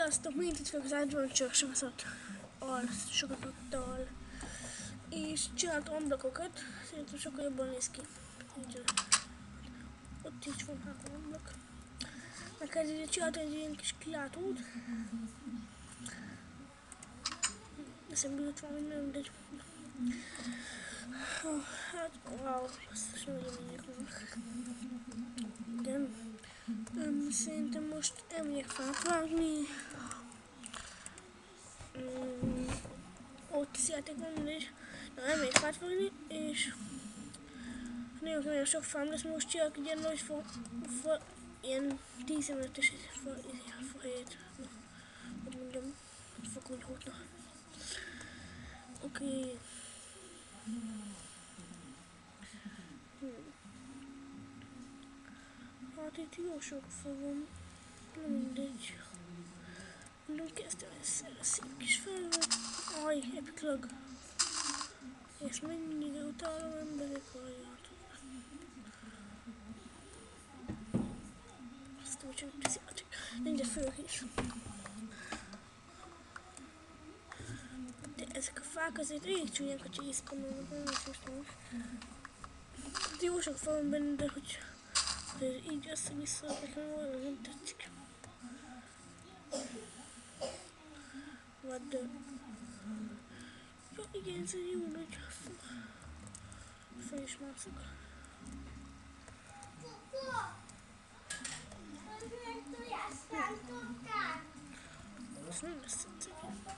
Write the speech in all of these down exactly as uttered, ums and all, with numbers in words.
Sziasztok, még itt vagyok az ágyban, csak sokat al, sokat al. És csináltam ablakokat, szerintem sokkal jobban néz ki. Így, ott is van három ablak. Neked így csináltam egy ilyen kis kilátót. Eszembe jött valami, nem mindegy. Oh, hát, wow, basszus, nagyon megyek vannak. Igen. Um, szerintem most elmegyek fát vágni. Um, ott is játék van, mindegy. Na, elmegyek fát vágni, és nagyon, nagyon sok fám lesz, most csinálok egy ilyen nagy fa, fa ilyen tíz emetes fa, fa helyet. Na, hogy mondjam, fakonyhót, na. Oké. Okay. Hmm. Hát itt jó sok fa van, na mindegy. Nem kezdtem ezzel a szép kis felvet. Aj, epic lag. Ezt mennyire utálom, emberek, halljátok. Azt úgy, hogy teszi a csak. Nincs fölhés. De ezek a fák azért elég csúnyák, hogy csészpanolnak, nem is most most. De jó sok fa van benne, de hogy azért így össze-vissza, nekem valami nem tetszik. What the... Ja, igen, ez egy jó nagy fa. Fel is mászok. Ez nem lesz egyszerű.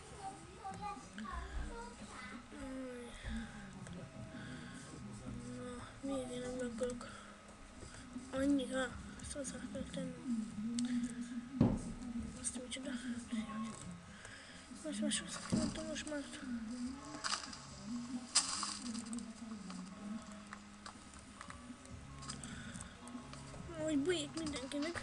Na, miért én nem laggolok? Annyira, azt hozzá kell tennem. Azt micsoda. Most már sokszor mondtam, most már. Hogy bujjék mindenkinek.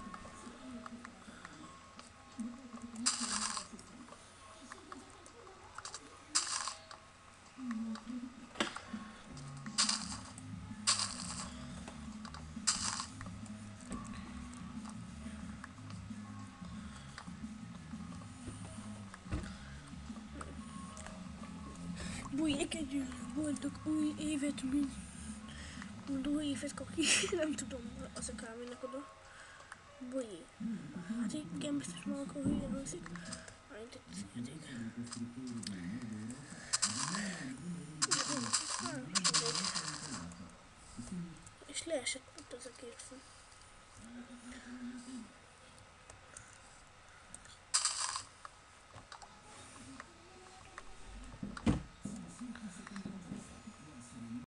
Bujjék egy boldog új évet, mint boldog új évet, kaki. Nem tudom, az a kávének oda. Bujjé. Hát igen, biztos már akkor hülye hangzik. Majd itt szérdék. És leesett ott az a két fa.